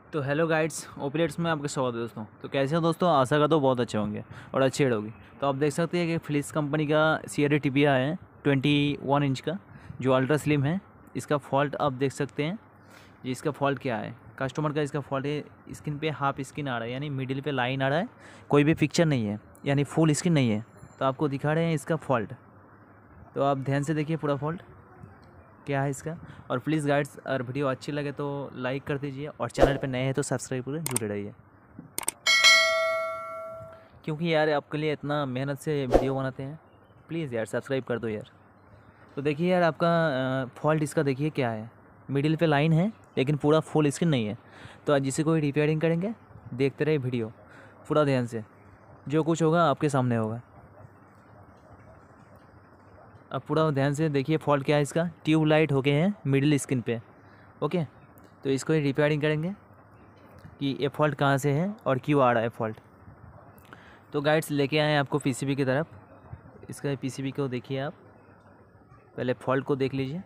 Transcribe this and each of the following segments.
तो hello guides, ओपरेट्स में आपका स्वागत है दोस्तों। तो कैसे हो दोस्तों? आशा करता हूँ बहुत अच्छे होंगे और अच्छी हेड होगी। तो आप देख सकते हैं कि फिलिप्स कंपनी का CRT टीवीआ है 21 इंच का, जो अल्ट्रा स्लिम है। इसका फॉल्ट आप देख सकते हैं। ये इसका फॉल्ट क्या है, कस्टमर का इसका फॉल्ट है, स्क्रीन पे हाफ स्क्रीन आ रहा है, यानी मिडिल पे लाइन आ रहा है, कोई भी पिक्चर नहीं है, यानी फुल स्क्रीन नहीं है। तो आपको दिखा रहे हैं इसका फॉल्ट। तो आप ध्यान से देखिए पूरा फॉल्ट क्या है इसका। और प्लीज़ गाइड्स, अगर वीडियो अच्छी लगे तो लाइक कर दीजिए और चैनल पे नए हैं तो सब्सक्राइब करके जुड़े रहिए, क्योंकि यार आपके लिए इतना मेहनत से वीडियो बनाते हैं। प्लीज़ यार सब्सक्राइब कर दो यार। तो देखिए यार, आपका फॉल्ट इसका देखिए क्या है। मिडिल पे लाइन है लेकिन पूरा फुल स्क्रीन नहीं है। तो आज जिसे कोई रिपेयरिंग करेंगे, देखते रहे वीडियो पूरा ध्यान से, जो कुछ होगा आपके सामने होगा। अब पूरा ध्यान से देखिए फॉल्ट क्या है इसका। ट्यूब लाइट हो गए हैं मिडिल स्क्रीन पे। ओके, तो इसको ही रिपेयरिंग करेंगे कि ये फॉल्ट कहाँ से है और क्यों आ रहा है फॉल्ट। तो गाइड्स लेके आए हैं आपको पीसीबी की तरफ। इसका पीसीबी को देखिए आप, पहले फॉल्ट को देख लीजिए।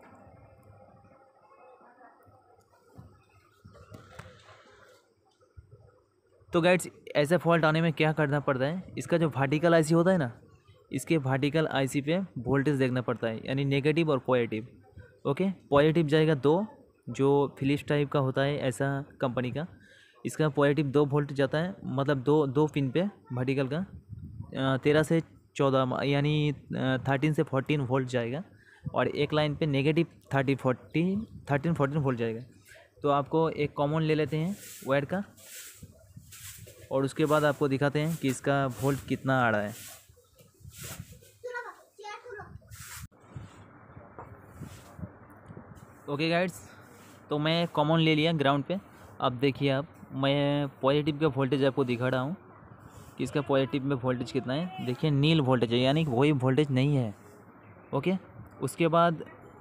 तो गाइड्स, ऐसे फॉल्ट आने में क्या करना पड़ता है, इसका जो वर्टिकल आईसी होता है ना, इसके वर्टिकल आईसी पे वोल्टेज देखना पड़ता है, यानी नेगेटिव और पॉजिटिव। ओके, पॉजिटिव जाएगा 2, जो फिलिप्स टाइप का होता है ऐसा कंपनी का। इसका पॉजिटिव 2 वोल्ट जाता है, मतलब दो दो पिन पे वर्टिकल का 13 से 14 यानी 13 से 14 वोल्ट जाएगा। और एक लाइन पे नेगेटिव 13 14 वोल्ट जाएगा। तो आपको एक कॉमन ले लेते हैं वायर का, और उसके बाद आपको दिखाते हैं कि इसका वोल्ट कितना आ रहा है। ओके गाइड्स, तो मैं कॉमन ले लिया ग्राउंड पे। अब देखिए आप, मैं पॉजिटिव का वोल्टेज आपको दिखा रहा हूँ कि इसका पॉजिटिव में वोल्टेज कितना है। देखिए नील वोल्टेज है, यानी वही वोल्टेज नहीं है। ओके, उसके बाद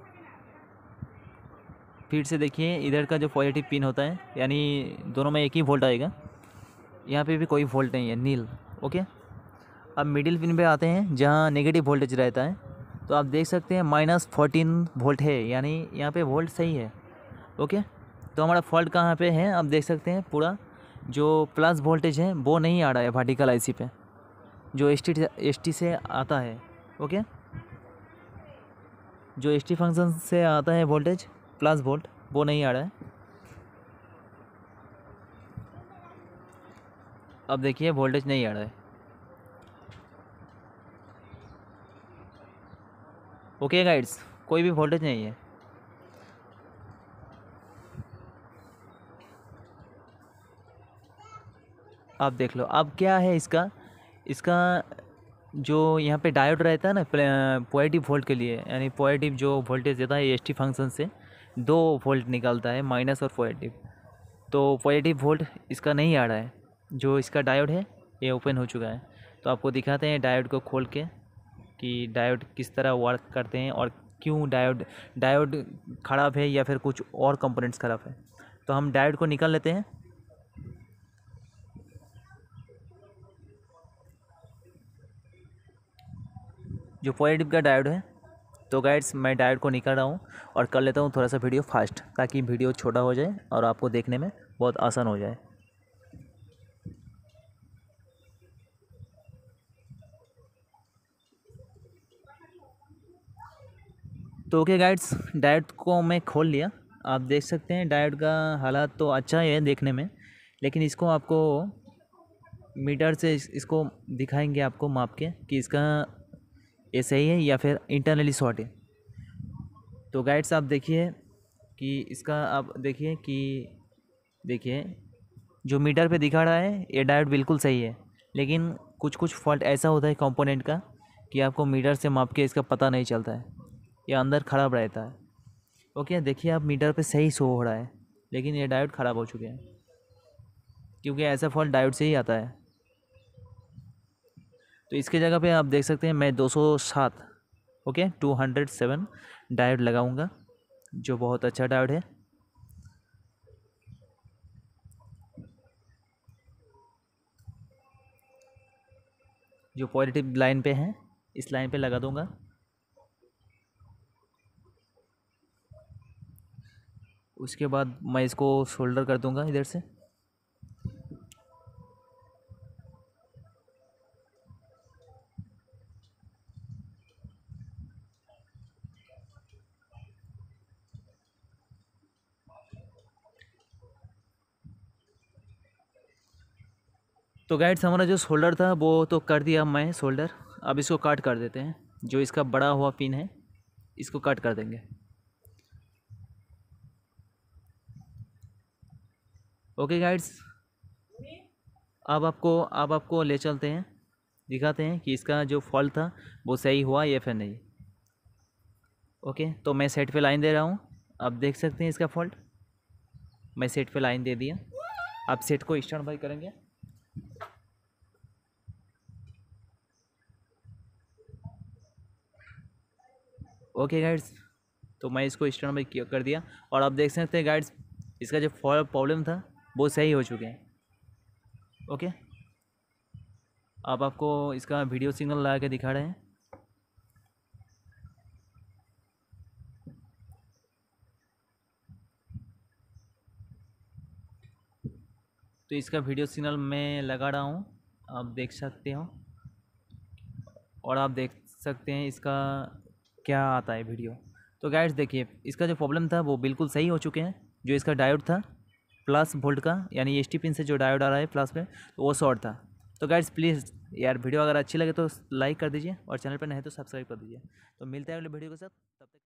फिर से देखिए इधर का जो पॉजिटिव पिन होता है, यानी दोनों में एक ही वोल्ट आएगा। यहाँ पे भी कोई वोल्ट नहीं है, नील। ओके, अब मिडिल पिन पे आते हैं जहाँ नेगेटिव वोल्टेज रहता है। तो आप देख सकते हैं -14 वोल्ट है, यानी यहाँ पे वोल्ट सही है। ओके, तो हमारा फॉल्ट कहाँ पे है आप देख सकते हैं। पूरा जो प्लस वोल्टेज है वो नहीं आ रहा है वर्टिकल आईसी पे, जो एस टी से आता है। ओके, जो एस टी फंक्शन से आता है वोल्टेज प्लस वोल्ट, वो नहीं आ रहा है। अब देखिए वोल्टेज नहीं आ रहा है। ओके गाइड्स, कोई भी वोल्टेज नहीं है। आप देख लो अब क्या है इसका। इसका जो यहाँ पे डायोड रहता है ना पॉजिटिव वोल्ट के लिए, यानी पॉजिटिव जो वोल्टेज देता है एस टी फंक्शन से 2 वोल्ट निकालता है, माइनस और पॉजिटिव। तो पॉजिटिव वोल्ट इसका नहीं आ रहा है। जो इसका डायोड है ये ओपन हो चुका है। तो आपको दिखाते हैं डायोड को खोल के कि डायोड किस तरह वर्क करते हैं और क्यों डायोड डायोड ख़राब है या फिर कुछ और कंपोनेंट्स ख़राब है। तो हम डायोड को निकाल लेते हैं। जो पॉजिटिव का डायोड है, तो गाइड्स मैं डायोड को निकाल रहा हूँ और कर लेता हूँ थोड़ा सा वीडियो फास्ट, ताकि वीडियो छोटा हो जाए और आपको देखने में बहुत आसान हो जाए। तो ओके गाइड्स, डायोड को मैं खोल लिया। आप देख सकते हैं डायोड का हालात तो अच्छा ही है देखने में, लेकिन इसको आपको मीटर से इसको दिखाएंगे आपको माप के कि इसका ये सही है या फिर इंटरनली शॉर्ट है। तो गाइड्स आप देखिए कि इसका आप देखिए कि देखिए जो मीटर पे दिखा रहा है ये डायोड बिल्कुल सही है, लेकिन कुछ कुछ फॉल्ट ऐसा होता है कंपोनेंट का कि आपको मीटर से माप के इसका पता नहीं चलता है, ये अंदर ख़राब रहता है। ओके, देखिए आप मीटर पे सही शो हो रहा है, लेकिन ये डायोड ख़राब हो चुके हैं, क्योंकि ऐसा फॉल्ट डायोड से ही आता है। तो इसके जगह पे आप देख सकते हैं मैं 207 ओके 207 डायोड लगाऊंगा, जो बहुत अच्छा डायोड है। जो पॉजिटिव लाइन पे है इस लाइन पे लगा दूंगा। उसके बाद मैं इसको सोल्डर कर दूंगा इधर से। तो गाइड्स हमारा जो शोल्डर था वो तो कर दिया मैं शोल्डर। अब इसको काट कर देते हैं, जो इसका बड़ा हुआ पिन है इसको काट कर देंगे। ओके गाइड्स, अब आपको ले चलते हैं, दिखाते हैं कि इसका जो फॉल्ट था वो सही हुआ या फिर नहीं। ओके, तो मैं सेट पे लाइन दे रहा हूँ, आप देख सकते हैं इसका फॉल्ट। मैं सेट पे लाइन दे दिया, आप सेट को स्टैंड बाई करेंगे। ओके गाइड्स, तो मैं इसको स्टैंड बाई कर दिया और आप देख सकते हैं गाइड्स इसका जो प्रॉब्लम था वो सही हो चुके हैं। ओके, अब आपको इसका वीडियो सिग्नल लगा के दिखा रहे हैं। तो इसका वीडियो सिग्नल मैं लगा रहा हूँ, आप देख सकते हो, और आप देख सकते हैं इसका क्या आता है वीडियो। तो गाइड्स देखिए, इसका जो प्रॉब्लम था वो बिल्कुल सही हो चुके हैं। जो इसका डायोड था प्लस वोल्ट का, यानी एस टी पिन से जो डायोड आ रहा है प्लस पे, तो वो शॉर्ट था। तो गाइड्स प्लीज़ यार, वीडियो अगर अच्छी लगे तो लाइक कर दीजिए और चैनल पर नहीं तो सब्सक्राइब कर दीजिए। तो मिलते हैं अगले वीडियो के साथ, तब तक।